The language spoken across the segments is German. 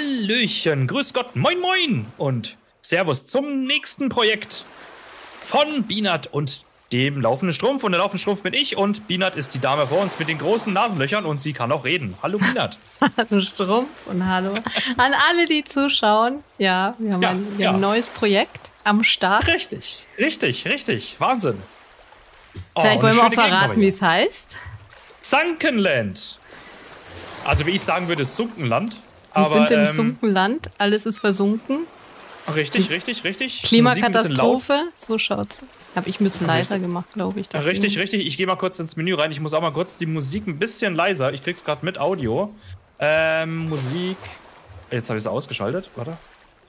Hallöchen, grüß Gott, moin moin und Servus zum nächsten Projekt von Binat und dem laufenden Strumpf. Und der laufende Strumpf bin ich und Binat ist die Dame vor uns mit den großen Nasenlöchern und sie kann auch reden. Hallo Binat. Hallo Strumpf und hallo an alle, die zuschauen. Ja, wir haben ein neues Projekt am Start. Richtig. Wahnsinn. Vielleicht wollen wir auch verraten, wie es heißt. Sunkenland. Also wie ich sagen würde, Sunkenland. Wir sind im Sunkenland, alles ist versunken. Richtig. Klimakatastrophe, so schaut's. Habe ich ein bisschen leiser gemacht, glaube ich. Richtig. Ich gehe mal kurz ins Menü rein. Ich muss auch mal kurz die Musik ein bisschen leiser. Ich krieg's gerade mit Audio. Musik. Jetzt habe ich es ausgeschaltet. Warte.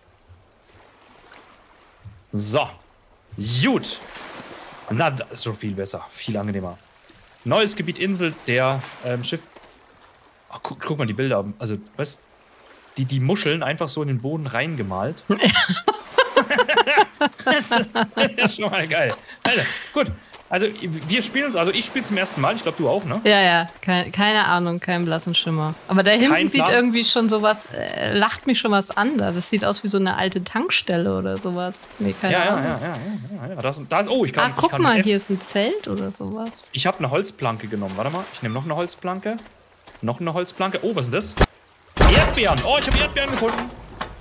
So. Gut. Na, das ist schon viel besser. Viel angenehmer. Neues Gebiet Insel der Schiff. Oh, guck mal die Bilder. Also, weißt die Muscheln einfach so in den Boden reingemalt. Das ist schon mal geil. Alter, gut. Also, wir spielen es, also ich spiele es zum ersten Mal. Ich glaube, du auch, ne? Ja. Keine Ahnung, keinen blassen Schimmer. Aber da hinten sieht irgendwie schon sowas, lacht mich schon was an. Das sieht aus wie so eine alte Tankstelle oder sowas. Nee, keine Ahnung. Ja. Guck mal, hier ist ein Zelt oder sowas. Ich habe eine Holzplanke genommen. Warte mal, ich nehme noch eine Holzplanke. Noch eine Holzplanke. Oh, was ist das? Erdbeeren. Oh, ich habe Erdbeeren gefunden.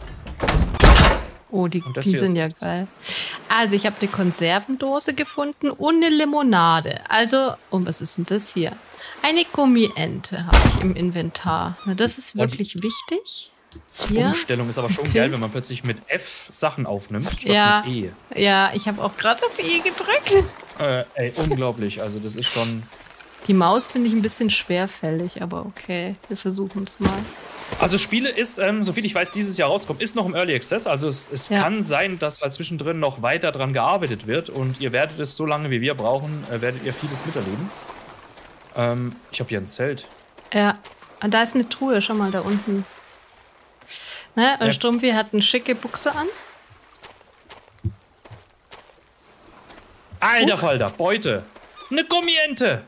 Oh, die sind ja geil. Also, ich habe eine Konservendose gefunden und eine Limonade. Also, was ist denn das hier? Eine Gummiente habe ich im Inventar. Na, das ist wirklich wichtig. Die Umstellung ist aber schon geil, wenn man plötzlich mit F Sachen aufnimmt, statt mit E. Ja, ich habe auch gerade auf E gedrückt. Unglaublich. Also, das ist schon... Die Maus finde ich ein bisschen schwerfällig, aber okay, wir versuchen es mal. Also Spiele ist, soviel ich weiß, dieses Jahr rauskommt, ist noch im Early Access. Also es kann sein, dass halt zwischendrin noch weiter dran gearbeitet wird und ihr werdet es so lange wie wir brauchen, werdet ihr vieles miterleben. Ich habe hier ein Zelt. Ja, und da ist eine Truhe, schau mal da unten. Ne? Und Strumpfi hat eine schicke Buchse an. Alter Falter, Beute. Eine Gummiente.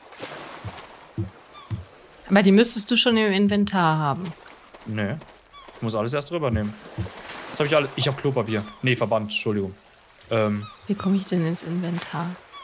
Aber die müsstest du schon im Inventar haben. Nee. Ich muss alles erst drüber nehmen. Jetzt habe ich alles. Ich habe Klopapier. Nee, Verband, Entschuldigung. Wie komme ich denn ins Inventar?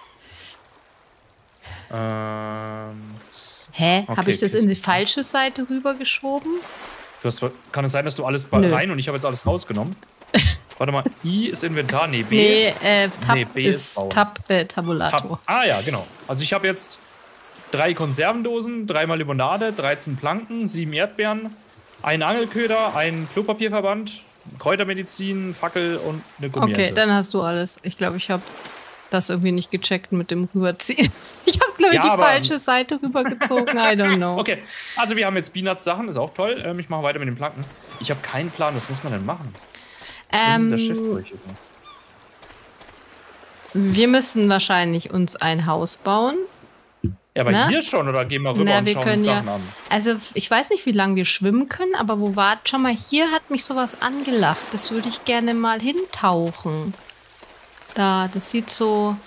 Hä? Okay, habe ich das in die falsche Seite rübergeschoben? Kann es sein, dass du alles rein und ich habe jetzt alles rausgenommen? Warte mal, I ist Inventar, nee, B. B ist Tabulator. Ja, genau. Also ich habe jetzt 3 Konservendosen, 3 Limonade, 13 Planken, 7 Erdbeeren, einen Angelköder, einen Klopapierverband, Kräutermedizin, Fackel und eine Gummiente. Okay, dann hast du alles. Ich glaube, ich habe das irgendwie nicht gecheckt mit dem Rüberziehen. Ich habe, glaube ich, die falsche Seite rübergezogen. I don't know. Okay, also wir haben jetzt Binats Sachen, ist auch toll. Ich mache weiter mit den Planken. Ich habe keinen Plan, was muss man denn machen? Das Schiff durchschicken. Wir müssen wahrscheinlich uns ein Haus bauen. Ja, aber hier schon, oder gehen wir rüber und schauen uns Sachen an? Also, ich weiß nicht, wie lange wir schwimmen können, aber schau mal, hier hat mich sowas angelacht. Das würde ich gerne mal hintauchen. Das sieht so...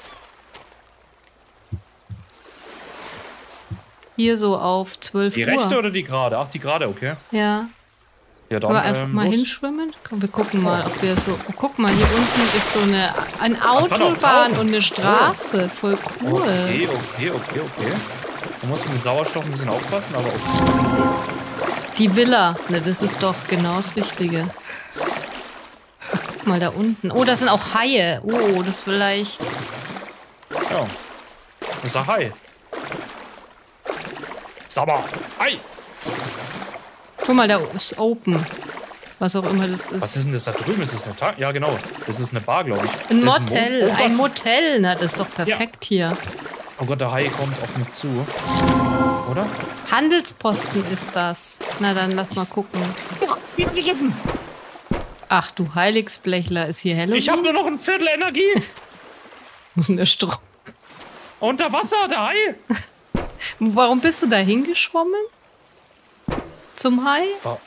Hier so auf 12 Uhr. Die rechte oder die gerade? Ach, die gerade, okay. Ja. Ja, dann, wir einfach mal hinschwimmen? Komm, wir gucken mal, ob wir so... Oh, guck mal, hier unten ist so eine Autobahn und eine Straße. Voll cool. Okay. Man muss mit dem Sauerstoff ein bisschen aufpassen, aber okay. Die Villa. Ne, das ist doch genau das Richtige. Ach, guck mal, da unten. Oh, da sind auch Haie. Oh, das vielleicht... Ja. Das ist ein Hai. Sabber. Hai. Guck mal, da ist Open. Was auch immer das ist. Was ist denn das da drüben? Ist das eine Ja, genau. Das ist eine Bar, glaube ich. Ein Motel. Ein Motel. Na, das ist doch perfekt hier. Oh Gott, der Hai kommt auf mich zu. Oder? Handelsposten ist das. Na, dann lass mal gucken. Gegriffen. Ach du Heiligsblechler, ist hier Halloween? Ich habe nur noch ein Viertel Energie. Wo ist denn der Strom? Unter Wasser, der Hai. Warum bist du da hingeschwommen? Zum Hai?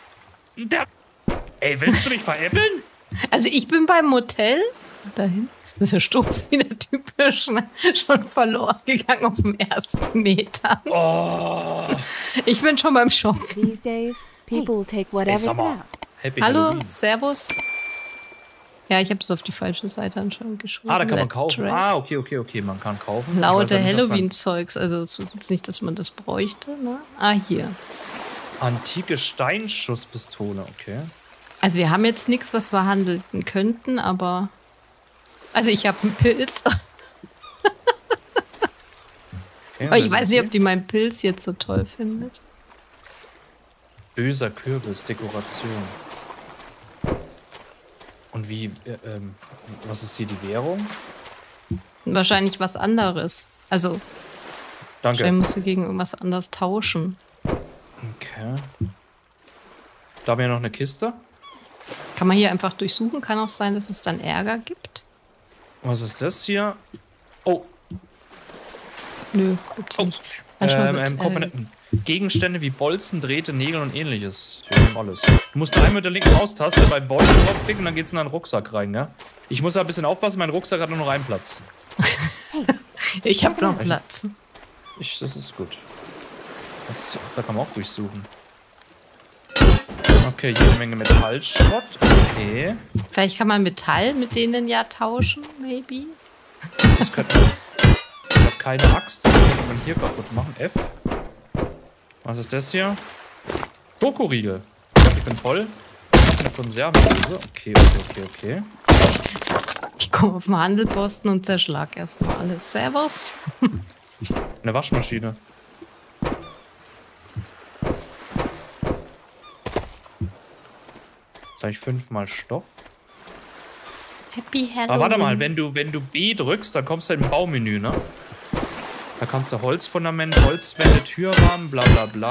Ey, willst du mich veräppeln? Also ich bin beim Motel. Dahin. Das ist ja stumpf wieder typisch. Schon verloren gegangen auf dem ersten Meter. Oh. Ich bin schon beim Shop. These days, people take whatever they have. Happy Hallo, Halloween. Servus. Ja, ich habe es auf die falsche Seite anscheinend geschrieben. Ah, da kann man Let's kaufen. try. Ah, okay, man kann kaufen. Ich weiß Lauter ja nicht, was man- Halloween-Zeugs, also es ist jetzt nicht, dass man das bräuchte, ne? Ah, hier. Antike Steinschusspistole, okay. Also wir haben jetzt nichts, was wir handeln könnten, aber... Also ich habe einen Pilz. Okay, Aber ich was weiß ist nicht, hier? ob die meinen Pilz jetzt so toll findet. Böser Kürbis, Dekoration. Und wie, was ist hier die Währung? Wahrscheinlich was anderes. Also, Danke. wahrscheinlich musst du gegen irgendwas anderes tauschen. Okay. Da haben wir noch eine Kiste. Kann man hier einfach durchsuchen? Kann auch sein, dass es dann Ärger gibt. Was ist das hier? Oh, Nö, gibt's nicht. Manchmal wird's Ärger. Komponenten. Gegenstände wie Bolzen, Drähte, Nägel und ähnliches. Wir haben alles. Du musst nur einmal mit der linken Maustaste bei Bolzen draufklicken und dann geht's in deinen Rucksack rein, ja? Ich muss da ein bisschen aufpassen, mein Rucksack hat nur noch einen Platz. Ich habe noch Platz. Das ist gut. Da kann man auch durchsuchen. Okay, jede Menge Metallschrott. Okay. Vielleicht kann man Metall mit denen ja tauschen, maybe. Das könnte man. Ich habe keine Axt. Das könnte man hier kaputt machen. F. Was ist das hier? Schokoriegel. Ich bin voll. Ich habe eine Konservendose. Okay. Ich komme auf den Handelposten und zerschlag erstmal alles. Servus. Eine Waschmaschine. Gleich 5-mal Stoff. Happy Halloween. Aber warte mal, wenn du B drückst, dann kommst du im Baumenü, ne? Da kannst du Holzfundament, Holzwände, Türrahmen, bla bla bla.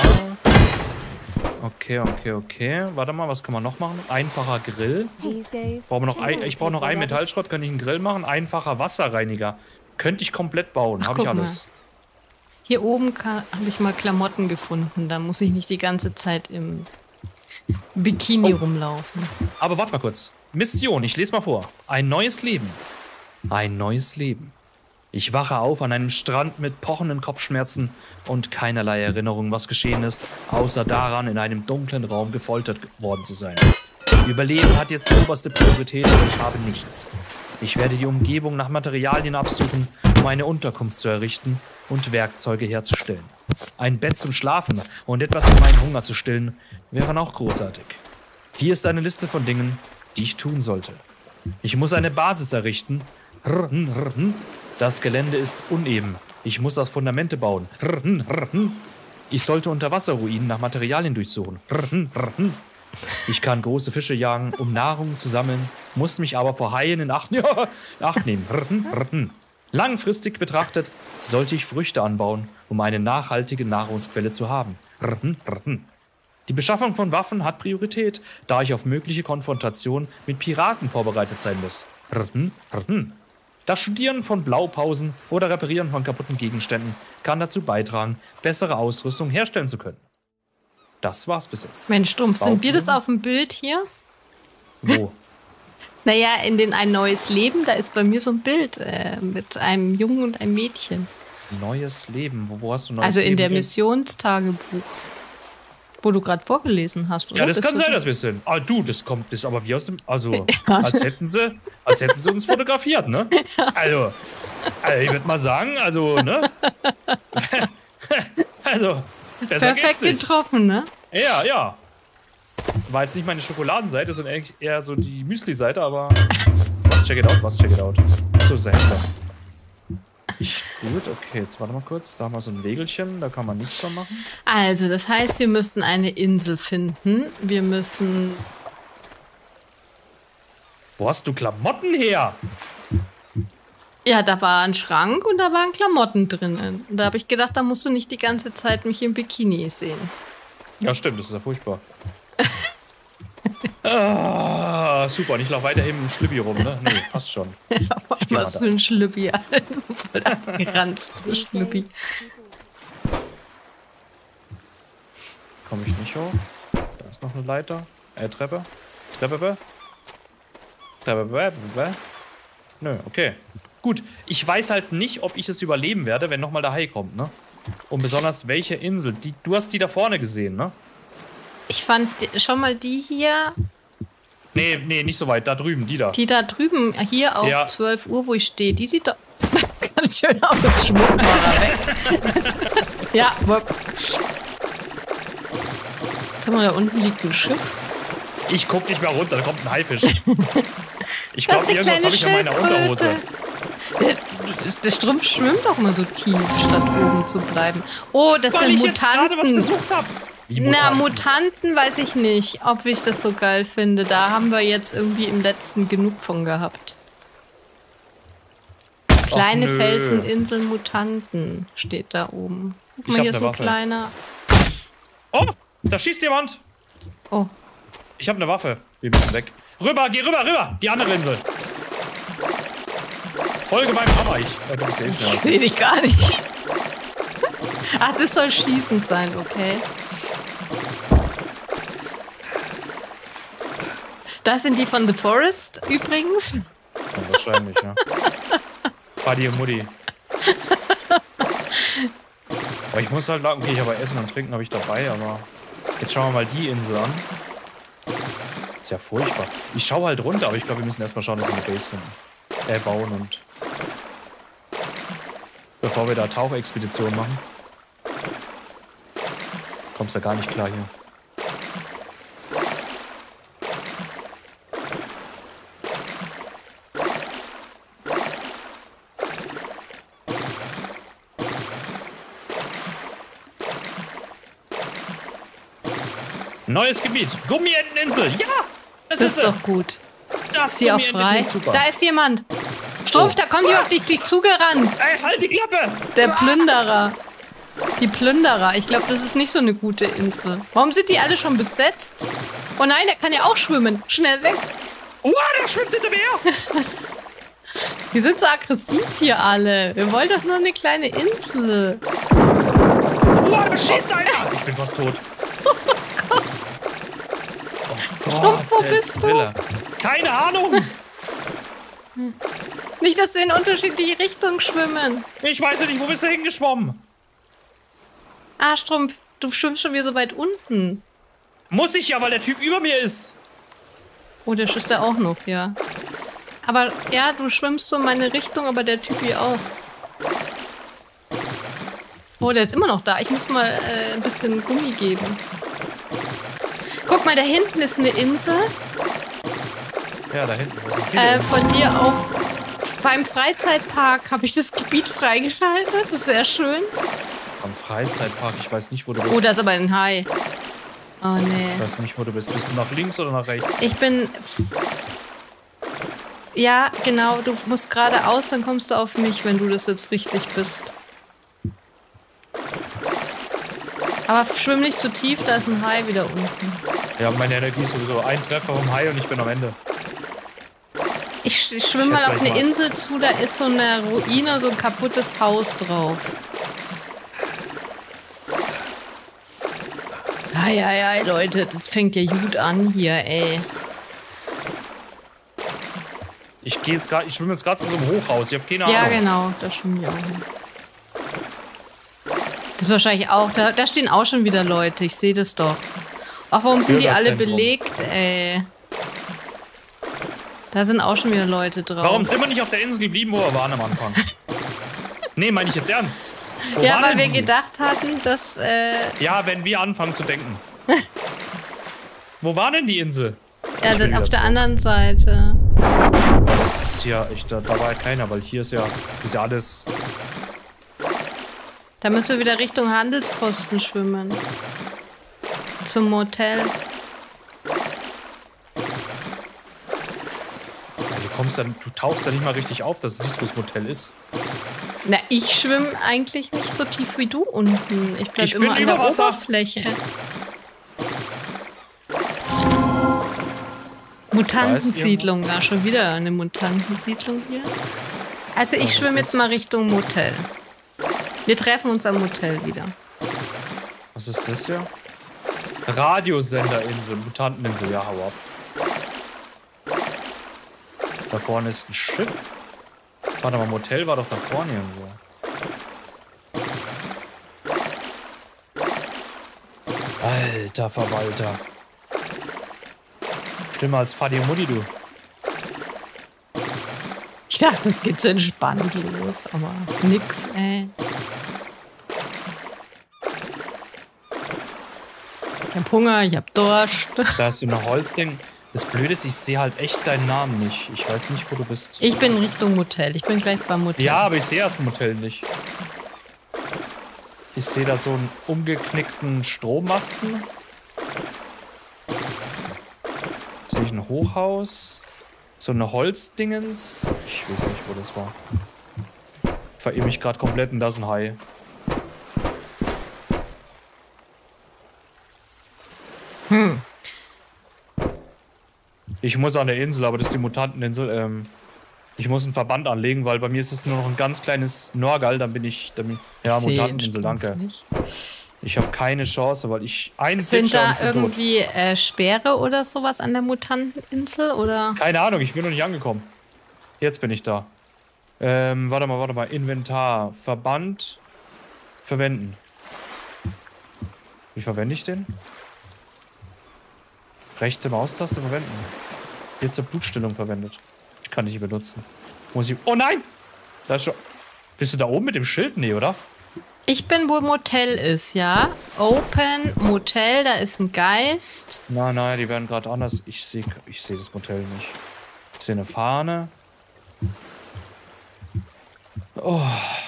Okay. Warte mal, was kann man noch machen? Einfacher Grill. Ich brauche noch einen Metallschrott, kann ich einen Grill machen? Einfacher Wasserreiniger. Könnte ich komplett bauen, habe ich guck alles. Hier oben habe ich mal Klamotten gefunden. Da muss ich nicht die ganze Zeit im Bikini rumlaufen. Aber warte mal kurz. Mission, ich lese mal vor. Ein neues Leben. Ein neues Leben. Ich wache auf an einem Strand mit pochenden Kopfschmerzen und keinerlei Erinnerung, was geschehen ist, außer daran, in einem dunklen Raum gefoltert worden zu sein. Überleben hat jetzt die oberste Priorität und ich habe nichts. Ich werde die Umgebung nach Materialien absuchen, um eine Unterkunft zu errichten und Werkzeuge herzustellen. Ein Bett zum Schlafen und etwas, um meinen Hunger zu stillen, wären auch großartig. Hier ist eine Liste von Dingen, die ich tun sollte. Ich muss eine Basis errichten. Das Gelände ist uneben. Ich muss aus Fundamente bauen. Ich sollte Unterwasserruinen nach Materialien durchsuchen. Ich kann große Fische jagen, um Nahrung zu sammeln, muss mich aber vor Haien in Acht nehmen. Langfristig betrachtet sollte ich Früchte anbauen, um eine nachhaltige Nahrungsquelle zu haben. Die Beschaffung von Waffen hat Priorität, da ich auf mögliche Konfrontation mit Piraten vorbereitet sein muss. Das Studieren von Blaupausen oder Reparieren von kaputten Gegenständen kann dazu beitragen, bessere Ausrüstung herstellen zu können. Das war's bis jetzt. Mensch, Strumpf, sind wir das auf dem Bild hier? Wo? Naja, in den Ein neues Leben, da ist bei mir so ein Bild mit einem Jungen und einem Mädchen. Neues Leben? Wo hast du neues Also Leben? in der Missionstagebuch, wo du gerade vorgelesen hast, oder? Ja, das kann sein, dass wir es sind. Ah, du, das aber wie aus dem. Also, als hätten sie uns fotografiert, ne? Also ich würde mal sagen, ne? Also, besser geht's Perfekt nicht. getroffen, ne? Ja. War jetzt nicht meine Schokoladenseite, sondern eigentlich eher so die Müsli-Seite, aber. Check it out. So sehr. Gut, okay, jetzt warte mal kurz. Da haben wir so ein Wegelchen, da kann man nichts so machen. Also, das heißt, wir müssen eine Insel finden. Wir müssen. Wo hast du Klamotten her? Ja, da war ein Schrank und da waren Klamotten drinnen. Da habe ich gedacht, da musst du nicht die ganze Zeit mich im Bikini sehen. Ja, stimmt, das ist ja furchtbar. Super, und ich laufe weiterhin im Schlüppi rum, ne? Nee, passt schon. Was für ein Schlüppi, Alter. So voll abgeranzt, Schlüppi. Komme ich nicht hoch? Da ist noch eine Leiter. Treppe. Nö, okay. Gut, ich weiß halt nicht, ob ich es überleben werde, wenn nochmal der Hai kommt, ne? Und besonders welche Insel. Du hast die da vorne gesehen, ne? Ich fand schon mal die hier Nee, nee, nicht so weit. Da drüben, die da. Die da drüben, hier auf Ja. 12 Uhr, wo ich stehe, die sieht doch ganz schön aus. Und schwupp war er weg. Ja, wupp. Guck mal, da unten liegt ein Schiff. Ich guck nicht mehr runter, da kommt ein Haifisch. Ich Das glaube, ist eine irgendwas habe ich an meiner kleine Unterhose. Der Strumpf schwimmt doch mal so tief, statt oben zu bleiben. Oh, das Weil sind ich jetzt gerade was Mutanten. gesucht habe. Na, Mutanten weiß ich nicht, ob ich das so geil finde. Da haben wir jetzt irgendwie im letzten genug von gehabt. Kleine nö. Felseninseln, Mutanten steht da oben. Guck Ich mal, hab hier ne ist ein Waffe. kleiner. Oh, da schießt jemand. Oh, Ich habe eine Waffe. Wir müssen weg. Rüber, geh rüber, rüber. Die andere Insel. Folge meinem Hammer. Du bist eh ich schnell. sehe dich gar nicht. Ach, das soll Schießen sein, okay. Das sind die von The Forest übrigens. Ja, wahrscheinlich, ja. Fadi und Mutti. Aber ich muss halt sagen, okay, ich habe Essen und Trinken habe ich dabei, aber jetzt schauen wir mal die Insel an. Ist ja furchtbar. Ich schaue halt runter, aber ich glaube, wir müssen erstmal schauen, dass wir eine Base finden. Bauen und bevor wir da Tauchexpeditionen machen. Kommst da gar nicht klar hier. Neues Gebiet. Gummienteninsel. Ja! Das ist sie. doch gut. Das Ist hier auch frei? Gummienteninsel, super. Da ist jemand. Strumpf, da kommt jemand auf dich zugerannt. Ey, halt die Klappe! Der Plünderer. Die Plünderer. Ich glaube, das ist nicht so eine gute Insel. Warum sind die alle schon besetzt? Oh nein, der kann ja auch schwimmen. Schnell weg. Der schwimmt hinter mir! Die sind so aggressiv hier alle. Wir wollen doch nur eine kleine Insel. Da schießt einer! Ich bin fast tot. Oh Strumpf, wo Gottes bist du? Wille. Keine Ahnung! Nicht, dass wir in unterschiedliche Richtungen schwimmen. Ich weiß ja nicht, wo bist du hingeschwommen? Ah, Strumpf, du schwimmst schon wieder so weit unten. Muss ich ja, weil der Typ über mir ist. Oh, der schießt da auch noch, ja. Aber ja, du schwimmst so in meine Richtung, aber der Typ hier auch. Oh, der ist immer noch da. Ich muss mal ein bisschen Gummi geben. Guck mal, da hinten ist eine Insel. Ja, da hinten. Das sind viele Inseln. Von dir auf. Beim Freizeitpark habe ich das Gebiet freigeschaltet. Das ist sehr schön. Am Freizeitpark, ich weiß nicht, wo du bist. Oh, da ist aber ein Hai. Oh, nee. Ich weiß nicht, wo du bist. Bist du nach links oder nach rechts? Ich bin... Ja, genau. Du musst geradeaus, dann kommst du auf mich, wenn du das jetzt richtig bist. Aber schwimm nicht zu tief, da ist ein Hai wieder unten. Ja, meine Energie ist sowieso ein Treffer vom Hai und ich bin am Ende. Ich schwimme mal auf eine Insel zu, da ist so eine Ruine, so ein kaputtes Haus drauf. Ei, Leute, das fängt ja gut an hier, ey. Ich schwimme jetzt gerade zu so einem Hochhaus. Ich habe keine Ahnung. Ja, genau, da schwimmen die auch hin. Das ist wahrscheinlich auch, da stehen auch schon wieder Leute, ich sehe das doch. Ach, warum sind die alle Bürgerzentrum. belegt, ey? Da sind auch schon wieder Leute drauf. Warum sind wir nicht auf der Insel geblieben, wo wir waren am Anfang? Nee, meine ich jetzt ernst. Wo Ja, waren weil wir denn die? gedacht hatten, dass, Ja, wenn wir anfangen zu denken. Wo war denn die Insel? ja, Ich will auf wieder der zurück. anderen Seite. Das ist ja echt, da war ja keiner, weil hier ist ja, das ist ja alles. Da müssen wir wieder Richtung Handelsposten schwimmen. Zum Motel. Ja, du tauchst da nicht mal richtig auf, dass du siehst, wo das Motel ist. Na, ich schwimme eigentlich nicht so tief wie du unten. Ich bleib Ich immer bin an über der Wasser. Oberfläche. Mutantensiedlung, da schon wieder eine Mutantensiedlung hier. Also ich schwimme jetzt mal Richtung Motel. Wir treffen uns am Motel wieder. Was ist das hier? Radiosenderinsel, Mutanteninsel, ja, hau ab. Da vorne ist ein Schiff. Warte mal, Motel war doch da vorne irgendwo. Alter Verwalter. Schlimmer als Vati und Mutti, du. Ich dachte, es geht so entspannt los, aber nix, ey. Ich hab Hunger, ich hab Durst. Da ist so ein Holzding. Das Blöde ist, ich sehe halt echt deinen Namen nicht. Ich weiß nicht, wo du bist. Ich bin Richtung Motel. Ich bin gleich beim Motel. Ja, aber ich sehe das Motel nicht. Ich sehe da so einen umgeknickten Strommasten. Sehe ich ein Hochhaus. So eine Holzdingens. Ich weiß nicht, wo das war. Ich verirre mich gerade komplett und da ist ein Hai. Ich muss an der Insel, aber das ist die Mutanteninsel. Ich muss einen Verband anlegen, weil bei mir ist es nur noch ein ganz kleines Norgal, dann bin ich. Ja, Mutanteninsel, danke. Ich habe keine Chance, weil ich Sind da irgendwie Speere oder sowas an der Mutanteninsel? Oder? Keine Ahnung, ich bin noch nicht angekommen. Jetzt bin ich da. Warte mal. Inventar. Verband. Verwenden. Wie verwende ich den? Rechte Maustaste verwenden. Jetzt zur Blutstillung verwendet. Ich kann nicht benutzen. Muss ich. Oh nein! Da ist schon. Bist du da oben mit dem Schild? Nee, oder? Ich bin, wo Motel ist, ja. Open, Motel, da ist ein Geist. Nein, die werden gerade anders. Ich sehe das Motel nicht. Ich sehe eine Fahne. Oh.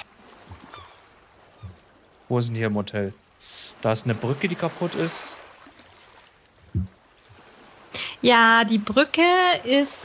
Wo ist denn hier ein Motel? Da ist eine Brücke, die kaputt ist. Ja, die Brücke ist,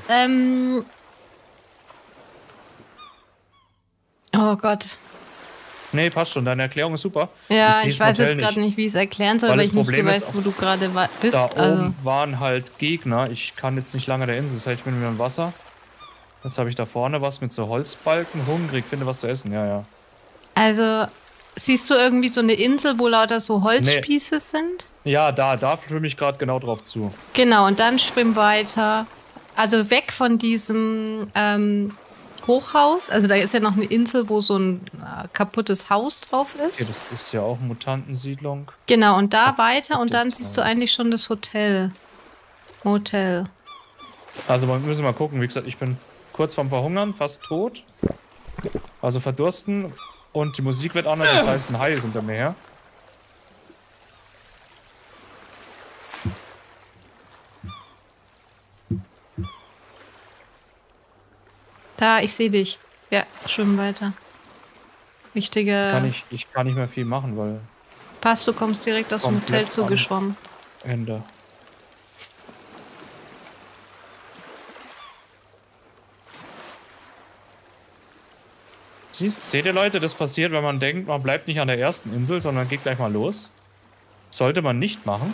oh Gott. Nee, passt schon. Deine Erklärung ist super. Ja, ich weiß jetzt gerade nicht, wie ich es erklären soll, weil ich nicht weiß, wo du gerade bist. Da oben waren halt Gegner. Ich kann jetzt nicht lange der Insel. Das heißt, ich bin wieder im Wasser. Jetzt habe ich da vorne was mit so Holzbalken. Hungrig, finde was zu essen. Ja. Also, siehst du irgendwie so eine Insel, wo lauter so Holzspieße sind? Ja, da schwimme ich gerade genau drauf zu. Genau, und dann schwimm weiter. Also weg von diesem Hochhaus. Also da ist ja noch eine Insel, wo so ein kaputtes Haus drauf ist. Okay, das ist ja auch Mutantensiedlung. Genau, und da weiter und dann siehst du eigentlich schon das Hotel. Motel. Also wir müssen mal gucken. Wie gesagt, ich bin kurz vorm Verhungern, fast tot. Also verdursten. Und die Musik wird anders, das heißt ein Hai ist hinter mir her. Da, ich sehe dich. Ja, schwimmen weiter. Wichtige. Ich kann nicht mehr viel machen, weil. Passt, du kommst direkt aus dem Hotel zugeschwommen. Ende. Seht ihr, Leute, das passiert, wenn man denkt, man bleibt nicht an der ersten Insel, sondern geht gleich mal los. Sollte man nicht machen.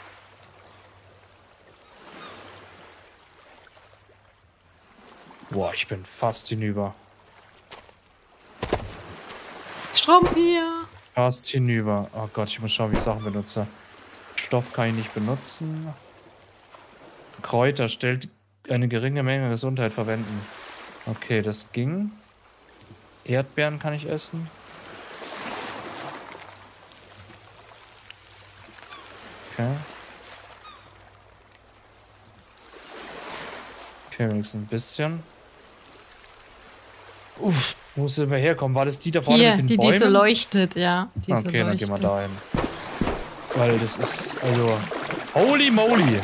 Boah, ich bin fast hinüber. Strom hier. Fast hinüber. Oh Gott, ich muss schauen, wie ich Sachen benutze. Stoff kann ich nicht benutzen. Kräuter stellt eine geringe Menge Gesundheit verwenden. Okay, das ging. Erdbeeren kann ich essen. Okay. Okay, wenigstens ein bisschen. Uff, wo sind wir herkommen? War das die da vorne hier, mit den Bäumen? Die so leuchtet, ja. Die okay, so dann leuchtet. gehen wir da hin. Weil das ist, also... Holy moly!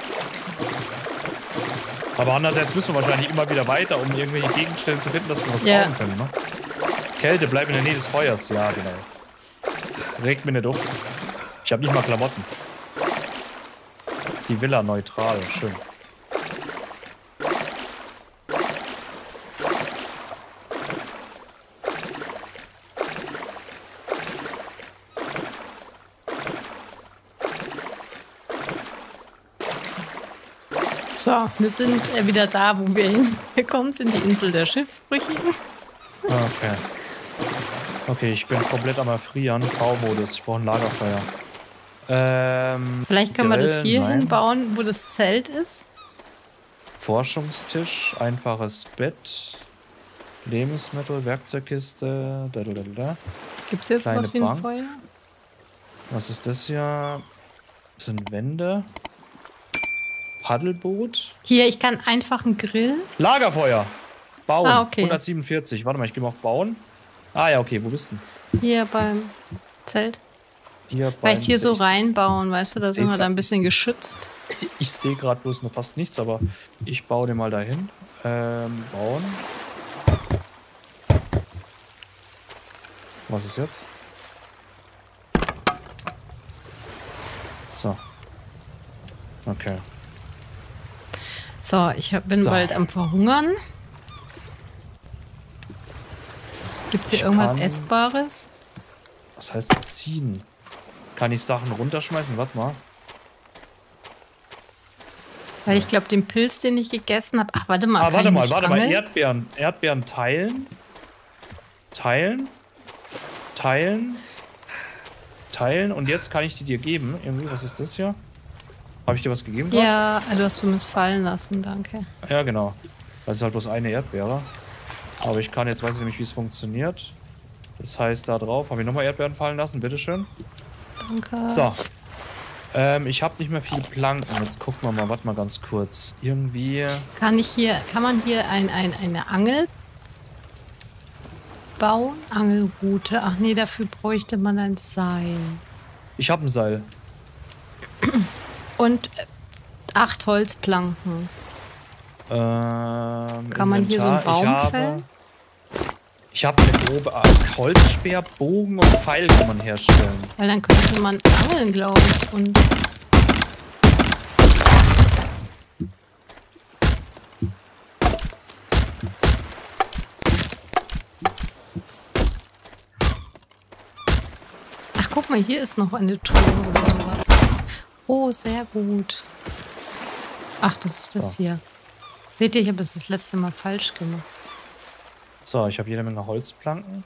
Aber andererseits müssen wir wahrscheinlich immer wieder weiter, um irgendwelche Gegenstände zu finden, dass wir was bauen können, ne? Kälte, bleib in der Nähe des Feuers. Ja, genau. Regt mir nicht auf. Ich habe nicht mal Klamotten. Die Villa neutral, schön. So, wir sind wieder da, wo wir hingekommen sind, die Insel der Schiffbrüchigen. Okay. Okay, ich bin komplett am Erfrieren. Baumodus, ich brauche ein Lagerfeuer. Vielleicht können wir das hier nein. hinbauen, wo das Zelt ist. Forschungstisch, einfaches Bett, Lebensmittel, Werkzeugkiste, Gibt es jetzt Kleine was wie ein Bank. Feuer? Was ist das hier? Das sind Wände. Paddelboot. Hier, ich kann einfach einen Grill. Lagerfeuer. Bauen. Ah, okay. 147. Warte mal, ich gehe mal auf Bauen. Ah ja, okay, wo bist du denn? Hier beim Zelt. Hier Vielleicht hier so ich- reinbauen, weißt du, da ich sind seh wir da ein grad- bisschen geschützt. Ich sehe gerade bloß noch fast nichts, aber ich baue den mal dahin. Bauen. Was ist jetzt? So. Okay. So, bin So. bald am Verhungern. Gibt's hier Ich irgendwas kann- Essbares? Was heißt ziehen? Kann ich Sachen runterschmeißen? Warte mal. Weil ich glaube, den Pilz, den ich gegessen habe. Ach, warte mal. Ah, kann ich nicht warte mal. angeln? Erdbeeren. Erdbeeren teilen. Teilen. Teilen. Teilen. Und jetzt kann ich die dir geben. Irgendwie, was ist das hier? Habe ich dir was gegeben? Grad? Ja, du hast du missfallen lassen, danke. Ja, genau. Das ist halt bloß eine Erdbeere. Aber ich kann jetzt, weiß ich nämlich, wie es funktioniert. Das heißt, da drauf. Habe ich nochmal Erdbeeren fallen lassen? Bitteschön. Danke. So. Ich habe nicht mehr viele Planken. Jetzt gucken wir mal, warte mal ganz kurz. Irgendwie. Kann man hier eine Angel bauen? Angelrute. Ach nee, dafür bräuchte man ein Seil. Ich habe ein Seil. Und 8 Holzplanken. Kann man hier so einen Baum fällen? Ich habe eine grobe Holzspeer, Bogen und Pfeil kann man herstellen. Weil dann könnte man angeln, glaube ich. Und ach, guck mal, hier ist noch eine Truhe oder sowas. Oh, sehr gut. Ach, das ist das So. hier. Seht ihr, ich habe es das letzte Mal falsch gemacht. So, ich habe jede Menge Holzplanken.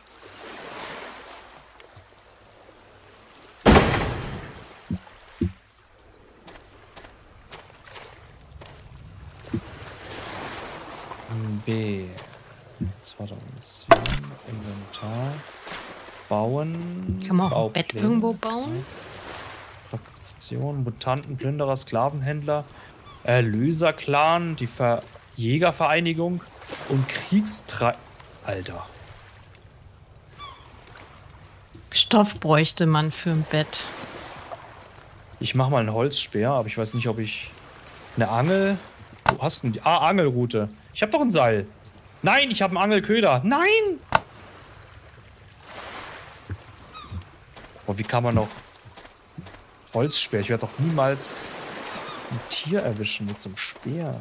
B. Zweite Mission. Inventar. Bauen. Kann man auch ein Bett Baupläne. irgendwo bauen? Fraktion, Mutanten, Plünderer, Sklavenhändler, Erlöser-Clan, die Jägervereinigung und Alter. Stoff bräuchte man für ein Bett. Ich mache mal einen Holzspeer, aber ich weiß nicht, ob ich eine Angel... Wo hast du denn die? Ah, Angelrute. Ich habe doch ein Seil. Nein, ich habe einen Angelköder. Nein! Oh, wie kann man noch... Holzspeer. Ich werde doch niemals ein Tier erwischen mit so einem Speer.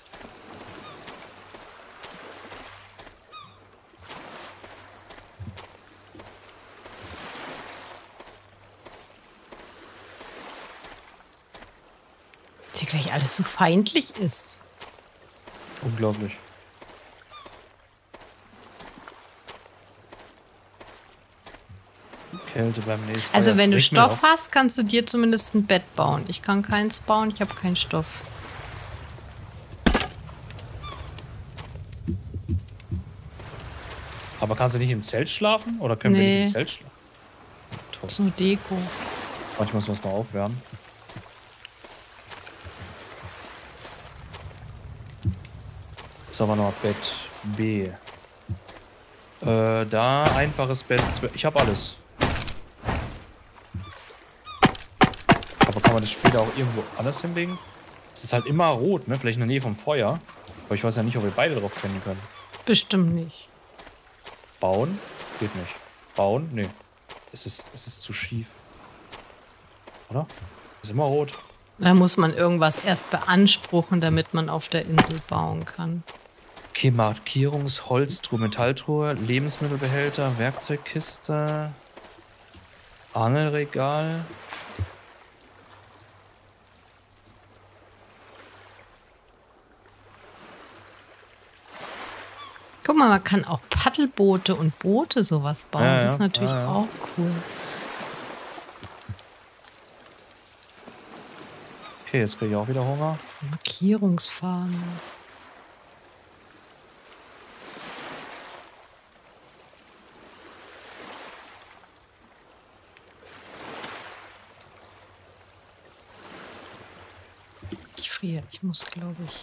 Dass hier gleich alles so feindlich ist. Unglaublich. Kälte beim nächsten Mal. Also Ja, es wenn du regnet Stoff auch. hast, kannst du dir zumindest ein Bett bauen. Ich kann keins bauen, ich habe keinen Stoff. Aber kannst du nicht im Zelt schlafen? Oder können wir Nee. nicht im Zelt schlafen? Toll. Das ist nur Deko. Manchmal muss man es mal aufwärmen. So, war noch Bett B. Da einfaches Bett. Ich habe alles. Aber kann man das später auch irgendwo anders hinlegen? Es ist halt immer rot, ne? Vielleicht in der Nähe vom Feuer. Aber ich weiß ja nicht, ob wir beide drauf kennen können. Bestimmt nicht. Bauen? Geht nicht. Bauen? Nee. Es ist zu schief. Oder? Ist immer rot. Da muss man irgendwas erst beanspruchen, damit man auf der Insel bauen kann. Okay, Markierungsholztruhe, Metalltruhe, Lebensmittelbehälter, Werkzeugkiste, Angelregal. Guck mal, man kann auch Paddelboote und Boote sowas bauen. Ja, Das ist ja. natürlich Ja, ja. auch cool. Okay, jetzt kriege ich auch wieder Hunger. Markierungsfahne. friere. Ich muss, glaube ich.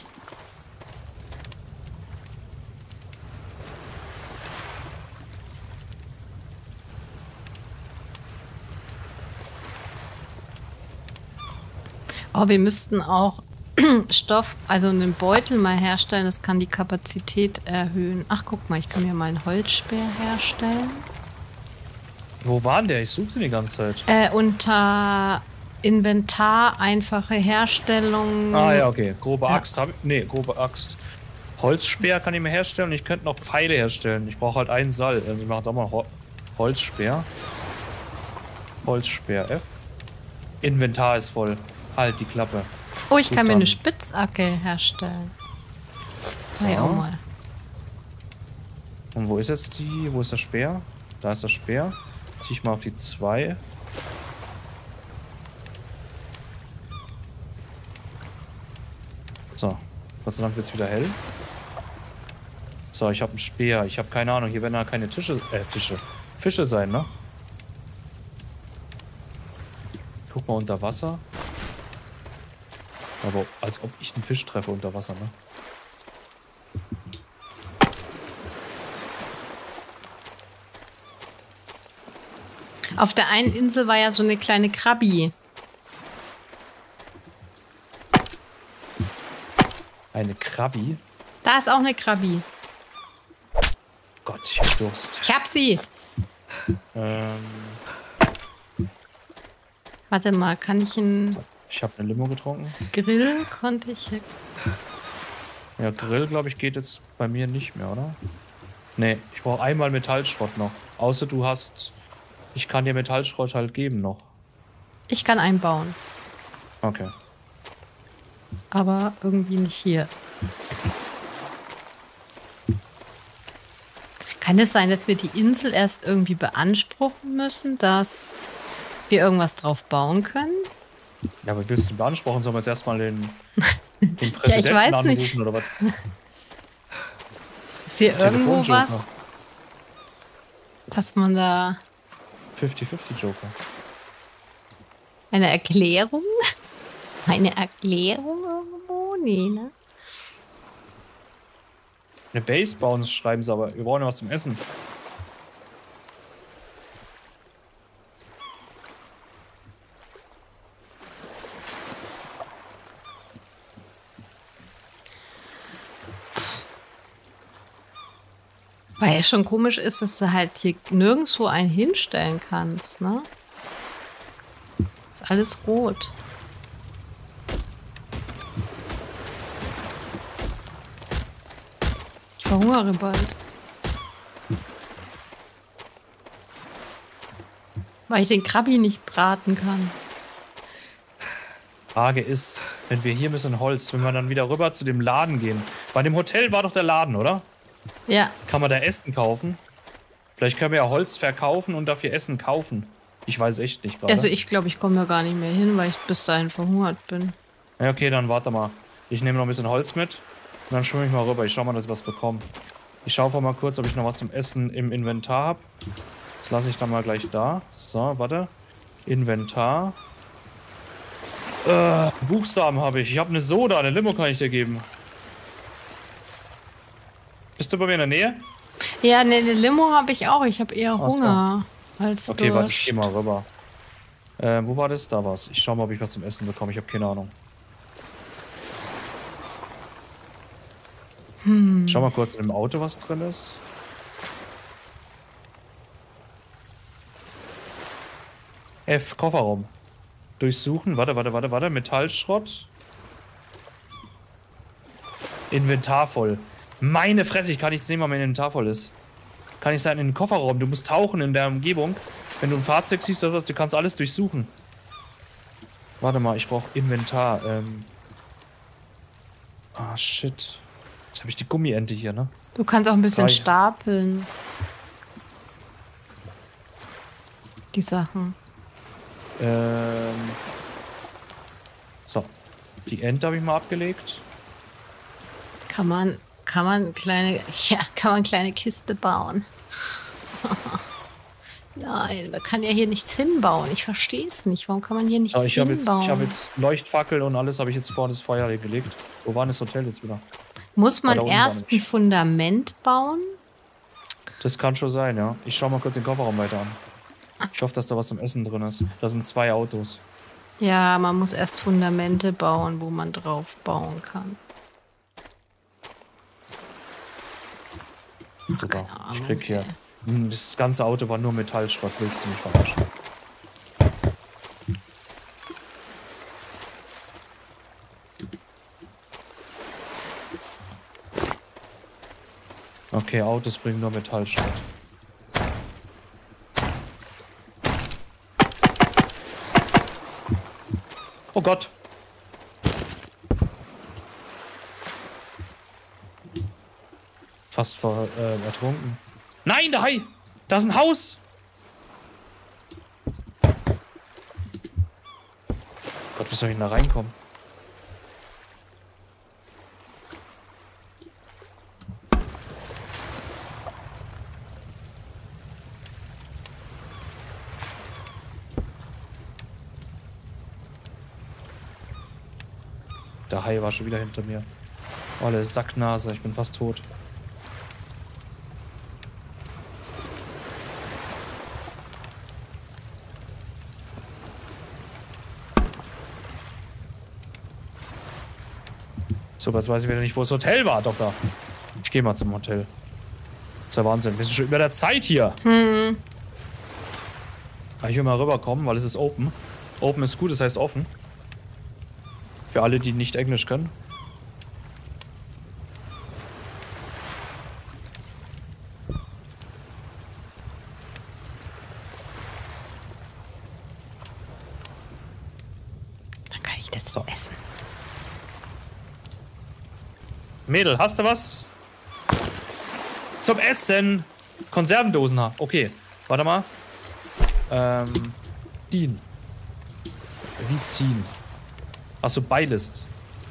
Oh, wir müssten auch Stoff, also einen Beutel mal herstellen. Das kann die Kapazität erhöhen. Ach, guck mal, ich kann mir mal einen Holzspeer herstellen. Wo war denn der? Ich suchte die ganze Zeit. Unter Inventar, einfache Herstellung. Ah ja, okay. Grobe Axt habe ich. Nee, grobe Axt. Holzspeer kann ich mir herstellen und ich könnte noch Pfeile herstellen. Ich brauche halt einen Sall. Ich mache jetzt auch mal Holzspeer. Holzspeer F. Inventar ist voll. Halt die Klappe. Oh, ich Gut, kann mir dann. eine Spitzhacke herstellen. So. Hey, auch mal. Und wo ist jetzt die? Wo ist der Speer? Da ist der Speer. Zieh ich mal auf die 2. So. Gott sei Dank wird es wieder hell. So, ich habe einen Speer. Ich habe keine Ahnung. Hier werden ja keine Fische sein, ne? Guck mal unter Wasser. Aber als ob ich einen Fisch treffe unter Wasser, ne? Auf der einen Insel war ja so eine kleine Krabbi. Eine Krabbi? Da ist auch eine Krabbi. Gott, ich hab Durst. Ich hab sie. Warte mal, kann ich einen Ich habe eine Limo getrunken. Grill? Konnte ich. Ja, Grill, glaube ich, geht jetzt bei mir nicht mehr, oder? Nee, ich brauche einmal Metallschrott noch. Außer du hast... Ich kann dir Metallschrott halt geben noch. Ich kann einbauen. Okay. Aber irgendwie nicht hier. Kann es sein, dass wir die Insel erst irgendwie beanspruchen müssen, dass wir irgendwas drauf bauen können? Ja, aber willst du beanspruchen? Sollen wir jetzt erstmal den Präsidenten Ja, ich weiß anrufen nicht. oder was? Ist hier irgendwo Telefonjoker. was, dass man da 50-50 Joker. eine Erklärung? Eine Erklärung irgendwo? Nee, ne? Eine Base bauen, schreiben sie aber. Wir brauchen ja was zum Essen. Weil es schon komisch ist, dass du halt hier nirgendwo einen hinstellen kannst, ne? Ist alles rot. Ich verhungere bald. Weil ich den Krabbi nicht braten kann. Frage ist, wenn wir hier müssen Holz, wenn wir dann wieder rüber zu dem Laden gehen. Bei dem Hotel war doch der Laden, oder? Ja, Kann man da Essen kaufen? Vielleicht können wir ja Holz verkaufen und dafür Essen kaufen. Ich weiß echt nicht gerade. also ich glaube, ich komme da gar nicht mehr hin, weil ich bis dahin verhungert bin. Ja, okay, dann warte mal. Ich nehme noch ein bisschen Holz mit und dann schwimme ich mal rüber. Ich schau mal, dass ich was bekomme. Ich schaue mal kurz, ob ich noch was zum Essen im Inventar habe. Das lasse ich dann mal gleich da. So, warte. Inventar. Buchstaben habe ich. Ich habe eine Soda, eine Limo kann ich dir geben. Bist du bei mir in der Nähe? Ja, ne, eine Limo habe ich auch. Ich habe eher Ach so. Hunger als Okay, warte, ich Durst. gehe mal rüber. Wo war das? Da war's. Ich schau mal, ob ich was zum Essen bekomme. Ich habe keine Ahnung. Schau mal kurz in dem Auto, was drin ist. F, Kofferraum. Durchsuchen. Warte. Metallschrott. Inventar voll. Meine Fresse, ich kann nicht sehen, wann mein Inventar voll ist. Kann nicht sein, in den Kofferraum. Du musst tauchen in der Umgebung. Wenn du ein Fahrzeug siehst oder was, du kannst alles durchsuchen. Warte mal, ich brauche Inventar. Ah, shit. Jetzt habe ich die Gummiente hier, ne? Du kannst auch ein bisschen 3. stapeln. Die Sachen. So. Die Ente habe ich mal abgelegt. Kann man kleine Kiste bauen. Nein, man kann ja hier nichts hinbauen. Ich verstehe es nicht. Warum kann man hier nichts Aber ich hinbauen? hab jetzt Leuchtfackel und alles habe ich jetzt vor das Feuer gelegt. Wo war das Hotel jetzt wieder? Muss man da unten war erst ein nämlich. Fundament bauen? Das kann schon sein, ja. Ich schau mal kurz den Kofferraum weiter an. Ich hoffe, dass da was zum Essen drin ist. Da sind 2 Autos. Ja, man muss erst Fundamente bauen, wo man drauf bauen kann. Ach, Super. keine Ahnung. Ich krieg hier. ey. Das ganze Auto war nur Metallschrott. Willst du mich verarschen? Okay, Autos bringen nur Metallschrott. Oh Gott. Fast ertrunken. Nein, der Hai! Da ist ein Haus! Gott, wie soll ich denn da reinkommen? Der Hai war schon wieder hinter mir. Oh, eine Sacknase, ich bin fast tot. So, jetzt weiß ich wieder nicht, wo das Hotel war. Doch, da. Ich gehe mal zum Hotel. Das ist ja Wahnsinn. Wir sind schon über der Zeit hier. Ich will mal rüberkommen, weil es ist open. Open ist gut, das heißt offen. Für alle, die nicht Englisch können. Dann kann ich das jetzt essen. Mädel, hast du was? Zum Essen. Konservendosen. Okay, warte mal. Ziehen. Wie ziehen? Achso, Beilist.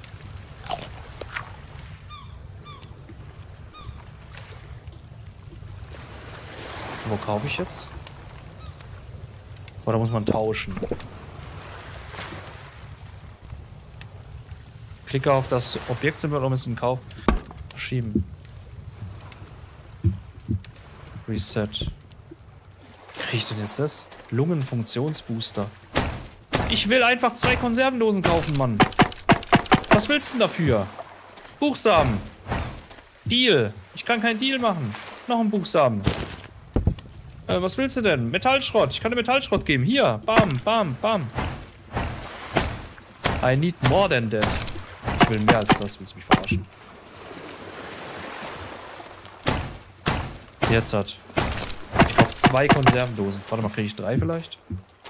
Wo kaufe ich jetzt? Oder muss man tauschen? Klicke auf das Objektsymbol, um es in Kauf schieben. Reset. Kriege ich denn jetzt das? Lungenfunktionsbooster. Ich will einfach 2 Konservendosen kaufen, Mann. Was willst du denn dafür? Buchstaben. Deal. Ich kann keinen Deal machen. Noch ein Buchstaben. Was willst du denn? Metallschrott. Ich kann dir Metallschrott geben. Hier. Bam, bam, bam. I need more than that. Ich will mehr als das. Willst du mich verarschen? Jetzt hat. Ich kaufe 2 Konservendosen. Warte mal, kriege ich 3 vielleicht?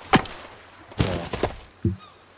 Ja.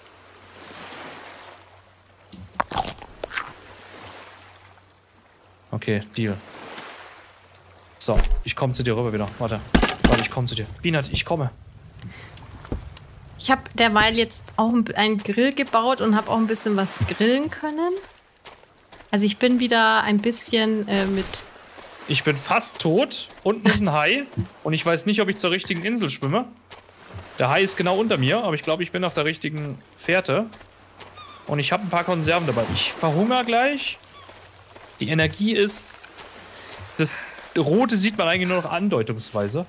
Okay, Deal. So, ich komme zu dir rüber wieder. Warte, ich komme zu dir. Beanert, ich komme. Ich habe derweil jetzt auch einen Grill gebaut und habe auch ein bisschen was grillen können. Also ich bin wieder ein bisschen mit... Ich bin fast tot. Unten ist ein Hai. Und ich weiß nicht, ob ich zur richtigen Insel schwimme. Der Hai ist genau unter mir, aber ich glaube, ich bin auf der richtigen Fährte. Und ich habe ein paar Konserven dabei. Ich verhungere gleich. Die Energie ist... Das Rote sieht man eigentlich nur noch andeutungsweise.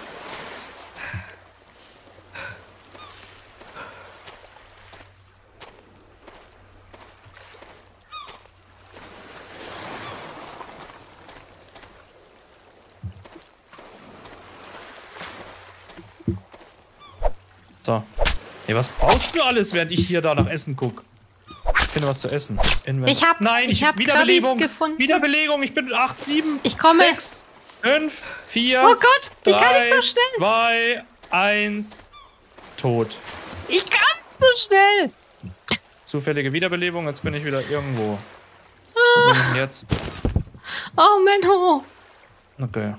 So. Hey, was brauchst du alles, während ich hier da nach Essen gucke? Ich finde was zu essen. Ich hab Wiederbelebung. Krabbis gefunden. Wiederbelebung. Ich bin 8, 7, Ich komme. 6, 5, 4, Oh Gott, ich 3, kann nicht so schnell. 2, 1, tot. Ich kann so schnell. Zufällige Wiederbelebung, jetzt bin ich wieder irgendwo. Wo bin ich denn jetzt? Oh, Menno. Okay.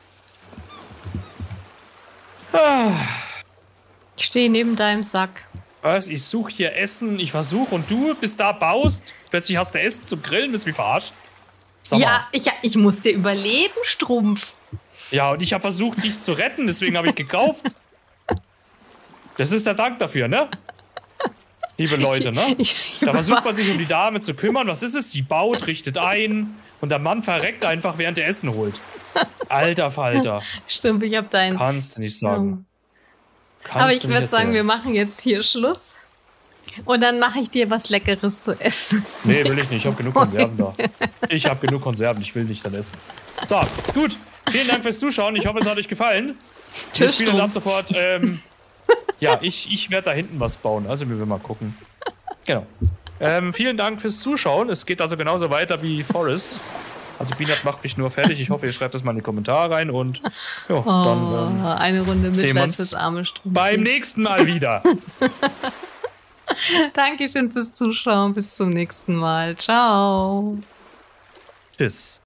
Ich stehe neben deinem Sack. Was? Ich suche hier Essen, ich versuche und du bist da, baust. Plötzlich hast du Essen zum Grillen, bist mich verarscht. Ja, ich muss dir überleben, Strumpf. Ja, und ich habe versucht, dich zu retten, deswegen habe ich gekauft. Das ist der Dank dafür, ne? Liebe Leute, ne? Da versucht man sich um die Dame zu kümmern. Was ist es? Sie baut, richtet ein und der Mann verreckt einfach, während er Essen holt. Alter Falter. Stimmt, ich hab deinen... Kannst du nicht sagen. Aber ich würde sagen, wir machen jetzt hier Schluss. Und dann mache ich dir was Leckeres zu essen. Nee, will ich nicht. Ich habe genug Konserven da. Ich habe genug Konserven. Ich will nicht dann essen. So, gut. Vielen Dank fürs Zuschauen. Ich hoffe, es hat euch gefallen. Tschüss. Ich spiele dann ab sofort. Ja, ich werde da hinten was bauen. Also wir werden mal gucken. Genau. Vielen Dank fürs Zuschauen. Es geht also genauso weiter wie Forest. Also Binat macht mich nur fertig. Ich hoffe, ihr schreibt das mal in die Kommentare rein und ja, dann eine Runde sehen wir Mitleid fürs arme Strumpf. beim nächsten Mal wieder. Dankeschön fürs Zuschauen. Bis zum nächsten Mal. Ciao. Tschüss.